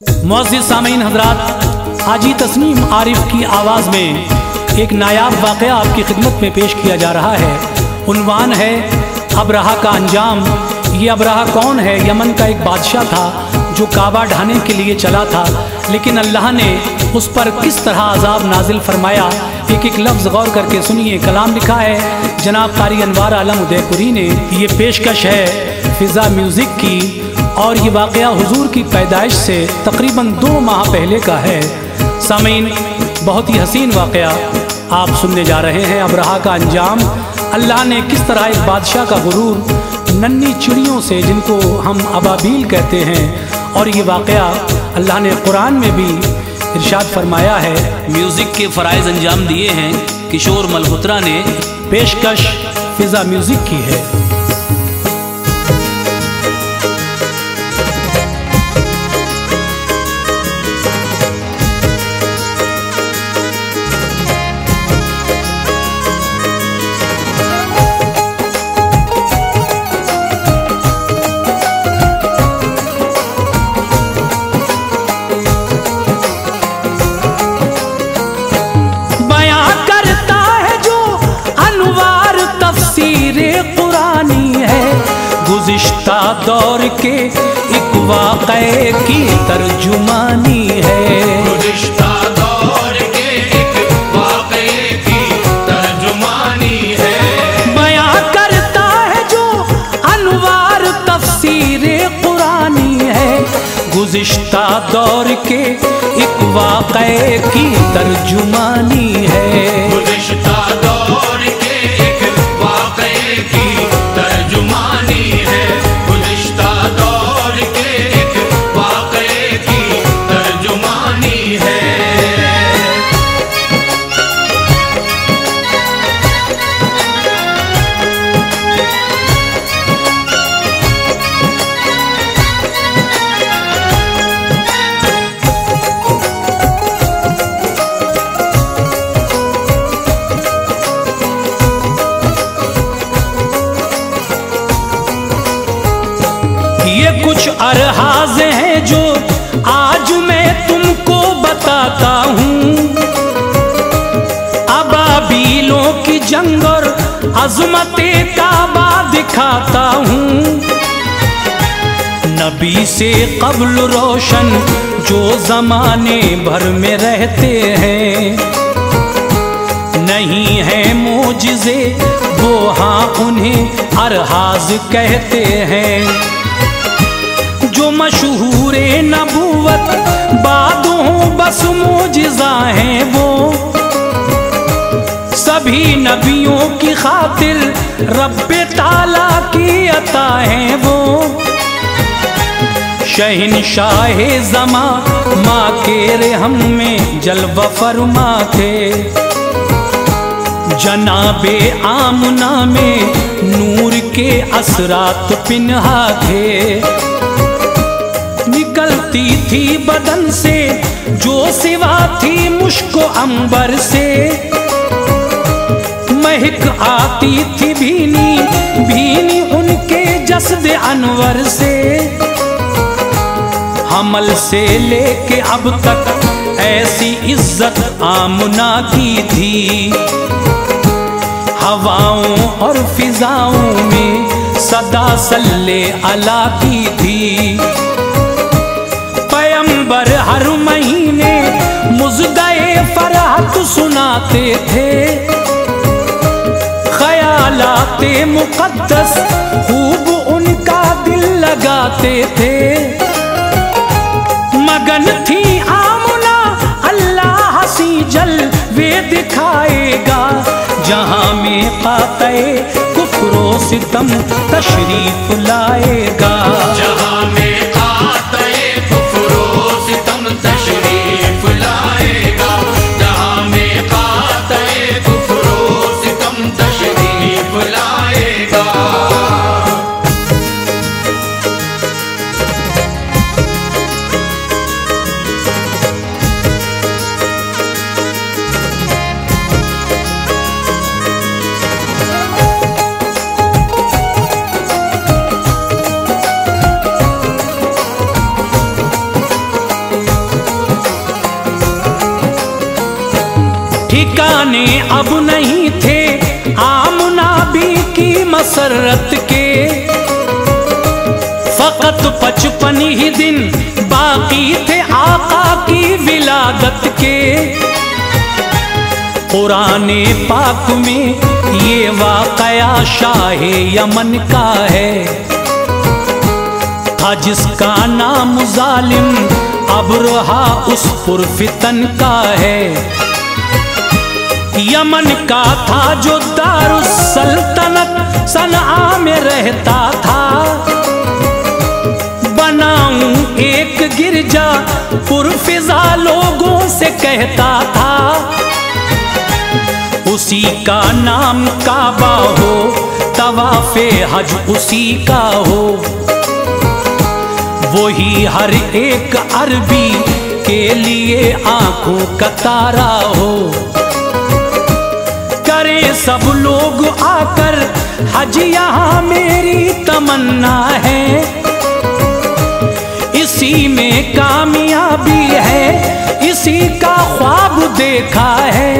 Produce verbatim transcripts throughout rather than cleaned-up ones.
मुअज़्ज़िज़ सामीन हज़रात, हाजी तस्नीम आरिफ की आवाज़ में एक नायाब वाक़या आपकी खिदमत में पेश किया जा रहा है। उन्वान है अब्राह का अंजाम। ये अब्राह कौन है? यमन का एक बादशाह था जो काबा ढाने के लिए चला था, लेकिन अल्लाह ने उस पर किस तरह अजाब नाजिल फरमाया। एक एक लफ्ज़ गौर करके सुनिए। कलाम लिखा है जनाब क़ारी अनवार आलम उदयपुरी ने। ये पेशकश है फ़िज़ा म्यूज़िक की और ये वाक़या हुजूर की पैदाइश से तकरीबन दो माह पहले का है। सामीन, बहुत ही हसीन वाक़या आप सुनने जा रहे हैं। अब्राह का अंजाम। अल्लाह ने किस तरह एक बादशाह का गुरूर नन्ही चिड़ियों से, जिनको हम अबाबील कहते हैं, और ये वाक़या अल्लाह ने कुरान में भी इरशाद फरमाया है। म्यूज़िक के फ़राइज़ अंजाम दिए हैं किशोर मल्होत्रा ने। पेशकश फ़िज़ा म्यूज़िक की है। गुज़िश्ता दौर के एक वाक़े की तर्जुमानी है। गुज़िश्ता दौर के एक वाक़े की तर्जुमानी है। बयां करता है जो अनवार तफ़सीरे कुरानी है। गुज़िश्ता दौर के एक वाक़े की तर्जुमानी है। गुज़िश्ता दौर के एक वाक़े की तर्जुमानी है। गुज़िश्ता दौर के एक वाक़े की तर्जुमानी है। ये कुछ अरहाज़ हैं जो आज मैं तुमको बताता हूँ। अबाबीलों की जंग और अज़मते काबा दिखाता हूँ। नबी से क़ब्ल रोशन जो ज़माने भर में रहते हैं, नहीं है मोजिज़े वो हाँ उन्हें अरहाज़ कहते हैं। जो मशहूरे नबूवत बाद हो बस मोजिज़ा हैं वो, सभी नबियों की खातिर रब्बे ताला की अता हैं वो। शहंशाहे ज़मा माँ के रहम में जलवा फरमा थे। जनाबे आमना में नूर के असरात पिन्हा थे। निकलती थी बदन से जो सिवा थी मुश्को अंबर से। महक आती थी भीनी भीनी उनके जस्द अनवर से। हमल से लेके अब तक ऐसी इज्जत आमना की थी। हवाओं और फिजाओं में सदा सल्ले अला की थी। पैगंबर हर महीने मुज़्ग़ए फ़रहत सुनाते थे। ख़यालाते मुक़द्दस खूब उनका दिल लगाते थे। मगन थी आमना अल्लाह हसी जलवे दिखाएगा। जहाँ में क़ातए कुफ्र व सितम तशरीफ़ लाएगा। जहाँ में क़ातए कुफ्र व सितम तशरीफ़ लाएगा। जहाँ में क़ातए कुफ्र व सितम तशरीफ़ लाएगा। ठिकाने अब नहीं थे आमना भी की मसरत के, फकत पचपन ही दिन बाकी थे आका की विलादत के। कुराने पाक में ये वाक़या शाहे यमन का है, था जिसका नाम जालिम अबरहा उस पुरफितन का है। यमन का था जो दारुस सल्तनत सनआ में रहता था, बनाऊं एक गिरजा पुरफिजा लोगों से कहता था। उसी का नाम काबा हो, तवाफे हज उसी का हो, वही हर एक अरबी के लिए आंखों का तारा हो। करे सब लोग आकर हज यहाँ मेरी तमन्ना है, इसी में कामयाबी है, इसी का ख्वाब देखा है।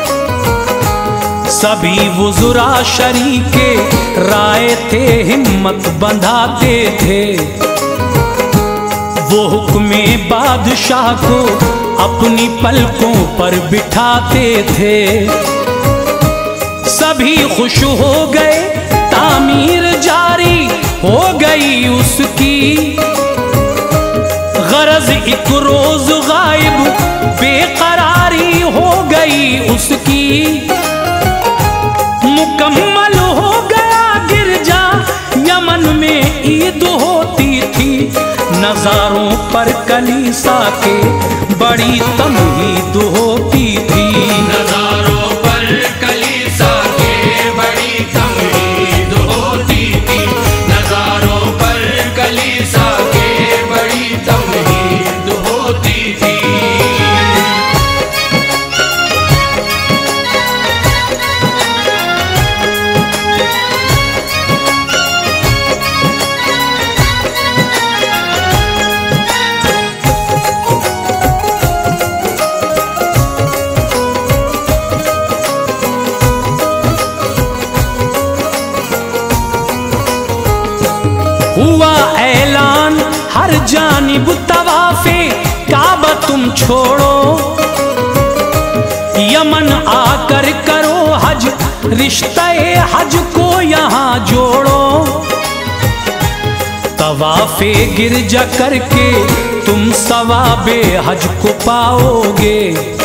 सभी वुज़रा शरीके राय थे, हिम्मत बंधाते थे, वो हुक्मे बादशाह को अपनी पलकों पर बिठाते थे। सभी खुश हो गए, तामीर जारी हो गई उसकी, गरज एक रोज गायब बेकरारी हो गई उसकी। मुकम्मल हो गया गिरजा, यमन में ईद होती थी, नजारों पर कलीसा के बड़ी तमहीद होती थी। नजारों पर कलीसा के बड़ी तमहीद होती थी, नजारों पर कलीसा के बड़ी तमहीद होती थी। हुआ ऐलान हर जानिब तवाफे काबा तुम छोड़ो, यमन आकर करो हज, रिश्ते हज को यहाँ जोड़ो। तवाफे गिरजा करके तुम सवाबे हज को पाओगे,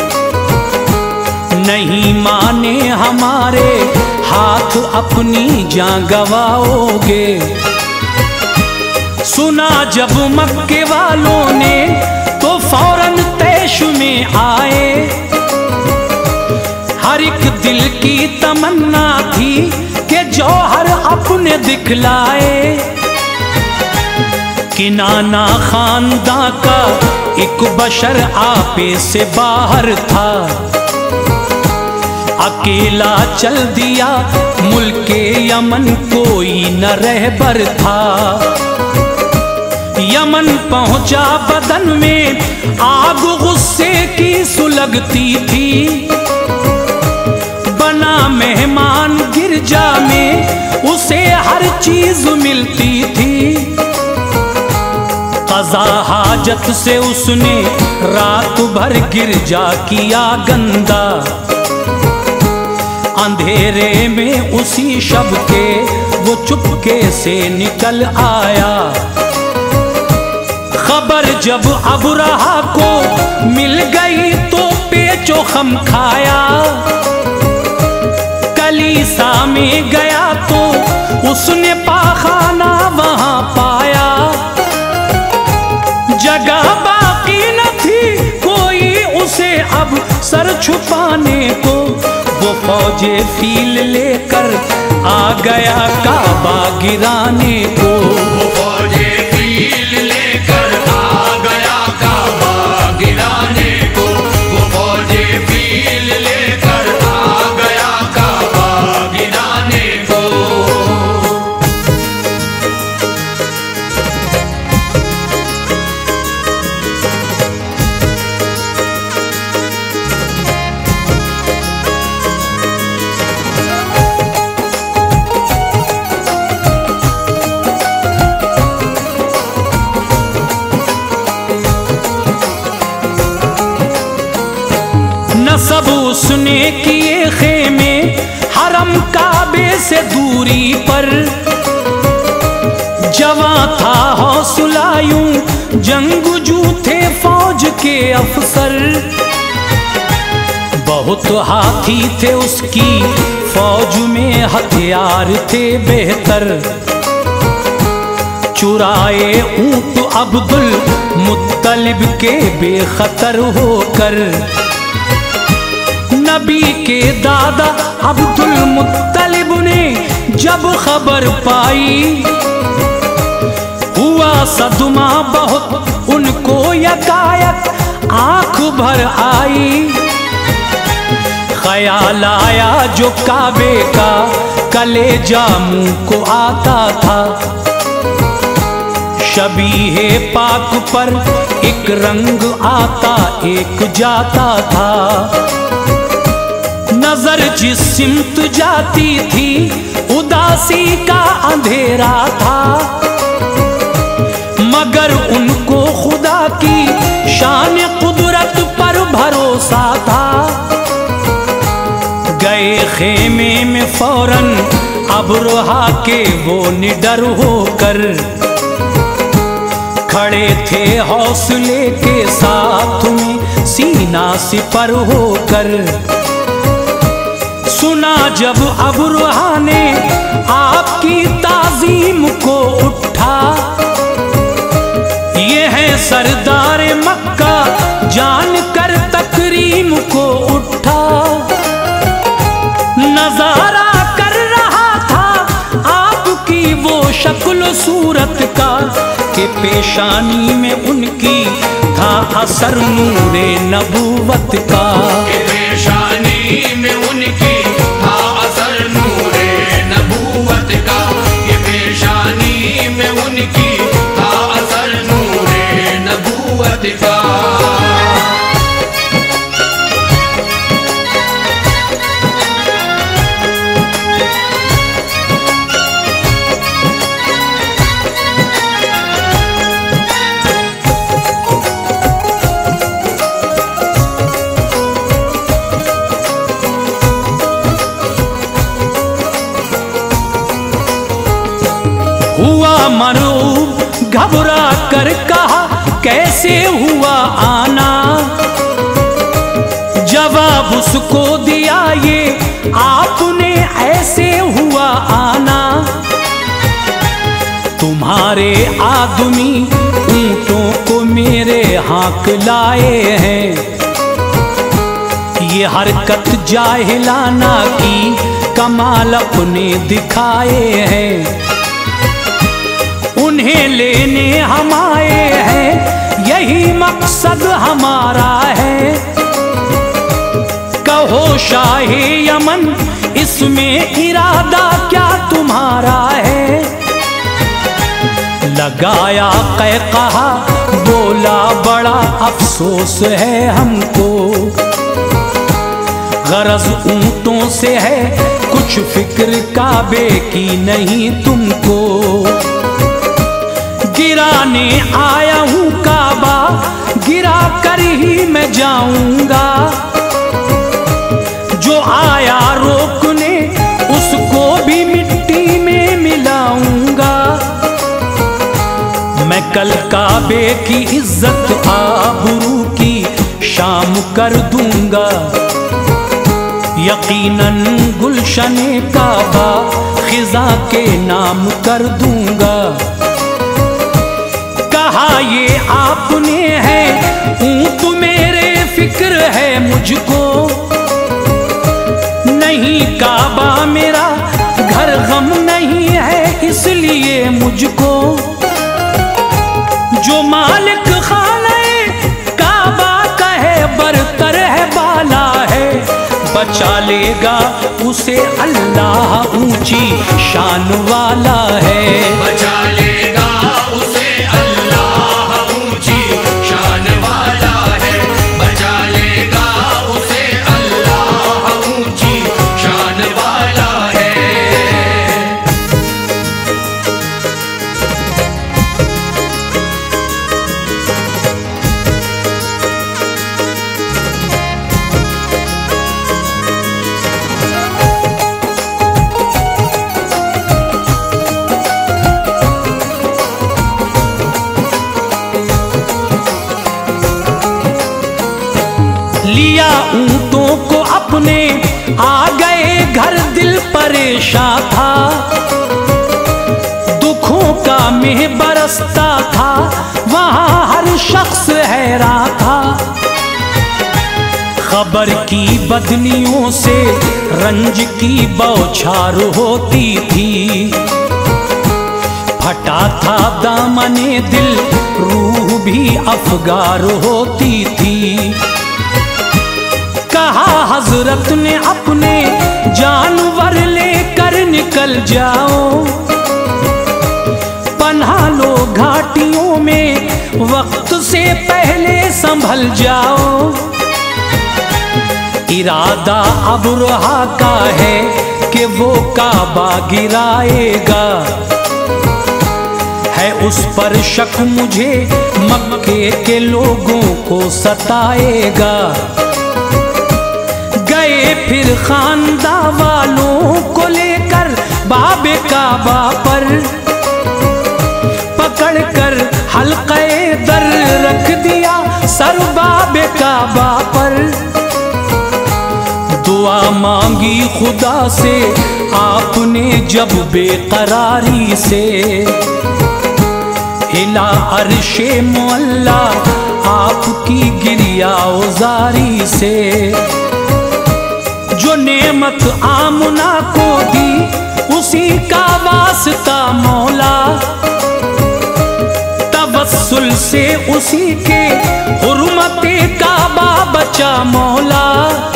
नहीं माने हमारे हाथ अपनी जान गवाओगे। सुना जब मक्के वालों ने तो फौरन तैश में आए, हर एक दिल की तमन्ना थी कि जौहर अपने दिखलाए। किनाना खानदां का एक बशर आपे से बाहर था, अकेला चल दिया मुल्के यमन कोई न रहबर था। यमन पहुंचा बदन में आग गुस्से की सुलगती थी, बना मेहमान गिरजा में उसे हर चीज मिलती थी। क़ज़ा हाजत से उसने रात भर गिरजा किया गंदा, अंधेरे में उसी शब के वो चुपके से निकल आया। खबर जब अबराह को मिल गई तो पेचो खम खाया, कलीसा में गया तो उसने पाखाना वहां पाया। जगह बाकी न थी कोई उसे अब सर छुपाने को, वो फौजे फील लेकर आ गया काबा गिराने को। वो फौजे फील लेकर आ गया काबा गिराने को, वो फौजे फील लेकर आ गया काबा गिराने को। उसने किए खेमे हरम काबे से दूरी पर। जवां था हौसला यूं जंगजू थे फौज के अफसर। बहुत हाथी थे उसकी फौज में, हथियार थे बेहतर। चुराए ऊंट अब्दुल मुत्तलिब के बेखतर होकर। नबी के दादा अब्दुल मुत्तलिब ने जब खबर पाई, हुआ सदमा बहुत उनको यकायक आंख भर आई। ख्याल आया जो काबे का कलेजा मुंह को आता था। शबीहे पाक पर एक रंग आता एक जाता था। नजर जिस सिमत जाती थी उदासी का अंधेरा था। मगर उनको खुदा की शान कुदरत पर भरोसा था। गए खेमे में फौरन अबरोहा के वो निडर होकर। खड़े थे हौसले के साथ में सीना सिपर होकर। सुना जब अबरोहा ने आपकी ताजीम को उठा। ये है सरदार मक्का जानकर तकरीम को उठा। नजारा कर रहा था आपकी वो शक्ल सूरत का, के पेशानी में उनकी था असर नूरे नबूवत का। के पेशानी में उनकी था असर नूरे नबूवत का। के पेशानी में उनकी था असर नूरे नबूवत का। मरूब घबरा कर कहा कैसे हुआ आना। जवाब उसको दिया ये आपने ऐसे हुआ आना। तुम्हारे आदमी ऊंटों को मेरे हाक लाए हैं। ये हरकत जाहिलाना की कमाल अपने दिखाए हैं। उन्हें लेने हम आए हैं यही मकसद हमारा है। कहो शाहे यमन इसमें इरादा क्या तुम्हारा है। लगाया कै कहा बोला बड़ा अफसोस है हमको। गरज ऊंटों से है कुछ फिक्र काबे की नहीं तुमको। गिराने आया हूँ काबा गिरा कर ही मैं जाऊंगा। जो आया रोकने उसको भी मिट्टी में मिलाऊंगा। मैं कल काबे की इज्जत आबरू की शाम कर दूंगा। यकीनन गुलशने काबा खिजा के नाम कर दूंगा। कहा ये आपने है ऊंट मेरे फिक्र है मुझको। नहीं काबा मेरा घर गम नहीं है इसलिए मुझको। जो मालिक खाने काबा का है बरतर है बाला है। बचा लेगा उसे अल्लाह ऊंची शान वाला है। बचा लेगा उसे अल्लाह ऊंची शान वाला है। बचा लेगा उसे अल्लाह ऊंची शान वाला है। लिया ऊंटों को अपने, आ गए घर दिल परेशान था, दुखों का मेह बरसता था, वहां हर शख्स हैरान था। खबर की बदलियों से रंज की बौछार होती थी, फटा था दामने दिल, रूह भी अफगार होती थी। कहा हजरत ने अपने जानवर लेकर निकल जाओ, पन्हा लो घाटियों में, वक्त से पहले संभल जाओ। इरादा अबरहा का है कि वो काबा गिराएगा, है उस पर शक मुझे मक्के के लोगों को सताएगा। गए फिर खानदा वालों को लेकर बाबे काबा पर, पकड़ कर हल्क़े दर रख दिया सर बाबे काबा पर। दुआ मांगी खुदा से आपने जब बेकरारी से, हिला अर्शे मुअल्ला आपकी गिरियाज़ारी से। जो नेमत आमना को दी उसी का वास्ता मौला, तवस्सुल से उसी के हुर्मते काबा बचा मौला।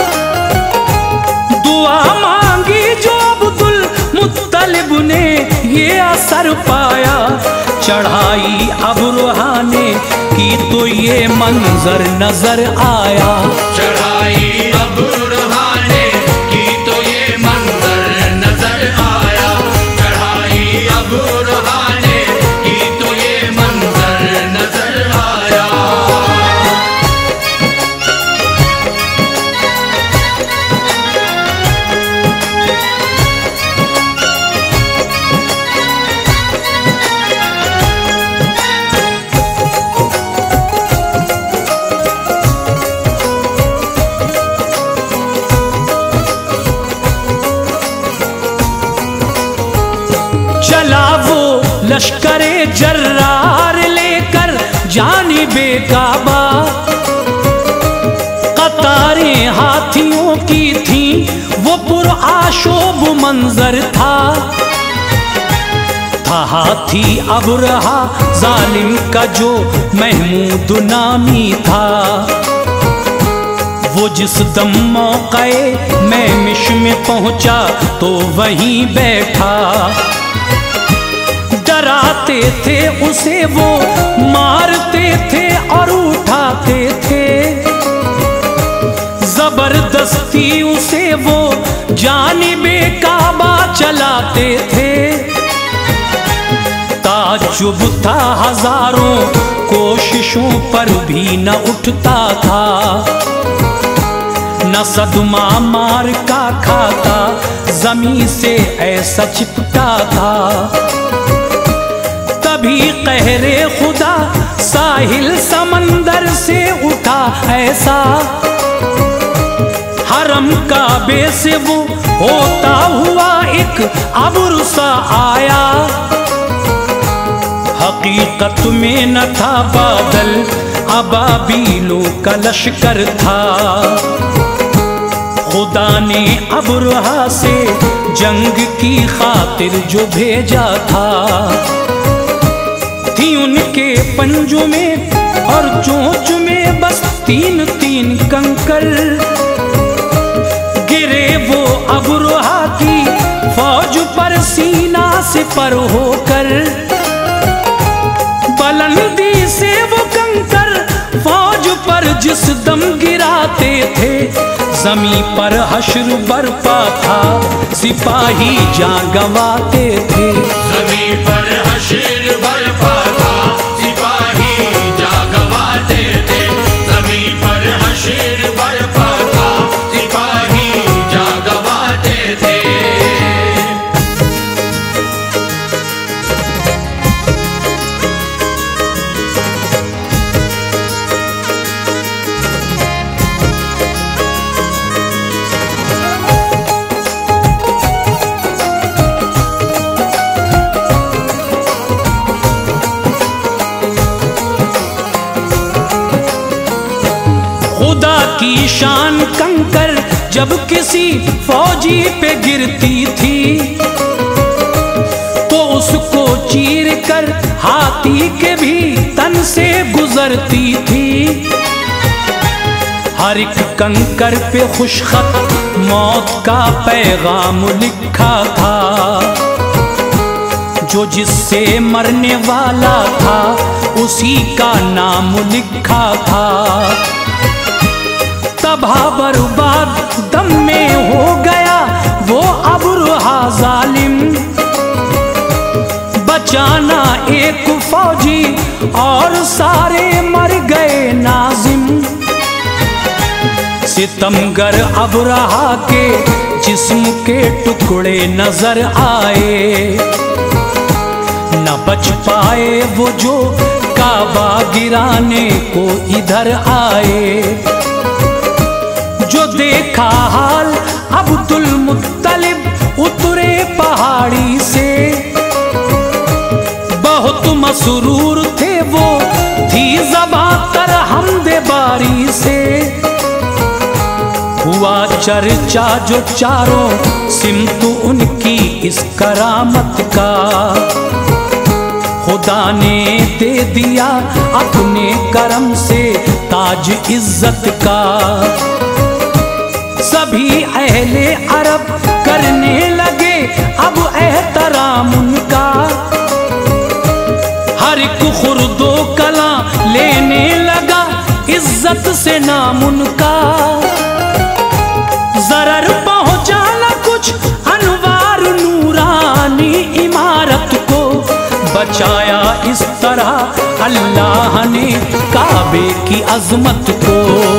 दुआ मांगी जो अब्दुल मुत्तलिब ने ये असर पाया, चढ़ाई अबरहा ने की तो ये मंजर नजर आया। चढ़ाई अबरहा ने की तो ये मंजर नजर आया, चढ़ाई अबरहा ने की तो ये मंजर नजर आया। चला वो लश्करे जर्रार लेकर जानिबे काबा, कतारें हाथियों की थी वो पुरआशोब मंजर था। था हाथी अबरहा जालिम का जो महमूद नामी था, वो जिस दम मौक़े मैमिश में पहुंचा तो वहीं बैठा। डराते थे उसे वो, मारते थे और उठाते थे, जबरदस्ती उसे वो जानिबे काबा चलाते थे। ताज्जुब था हजारों कोशिशों पर भी न उठता था, न सदमा मार का खाता जमीन से ऐसा चिपटा था। तभी कहरे खुदा साहिल समंदर से उठा ऐसा, हरम काबे से वो होता हुआ एक अब्र सा आया। हकीकत में न था बादल, अबाबिलों का लश्कर था। खुदा ने अबरहा से जंग की खातिर जो भेजा था, थी उनके पंजों में और चोंच में बस तीन तीन कंकर। गिरे वो अबरहा की फौज पर सीना से पर होकर, बुलंदी से वो कंकर फौज पर जिस दम गिराते थे, जमी पर हश्र बरपा था सिपाही जां गंवाते थे। जमी पर हश्र बरपा था सिपाही जां गंवाते थे, जमी पर हश्र बरपा था सिपाही जां गंवाते थे। खुदा की शान कंकर जब किसी फौजी पे गिरती थी तो उसको चीर कर हाथी के भी तन से गुजरती थी। हर एक कंकर पे खुशखत मौत का पैगाम लिखा था, जो जिससे मरने वाला था उसी का नाम लिखा था। तबाह बर्बाद दम में हो गया वो अब्राह जालिम, बचाना एक फौजी और सारे मर गए नाजिम। सितमगर अब्राह के जिस्म के टुकड़े नजर आए, न बच पाए वो जो काबा गिराने को इधर आए। जो देखा हाल अब्दुल मुत्तलिब उतरे पहाड़ी से, बहुत मसरूर थे वो थी ज़बां तर हमदे बारी से। हुआ चर्चा जो चारों सिमत उनकी इस करामत का, खुदा ने दे दिया अपने करम से ताज इज्जत का। सभी अहले अरब करने लगे अब एहतराम उनका, हर एक खुर्दो कला लेने लगा इज्जत से नाम उनका। जरर पहुंचा न कुछ अनवार नूरानी इमारत को, बचाया इस तरह अल्लाह ने काबे की अजमत को।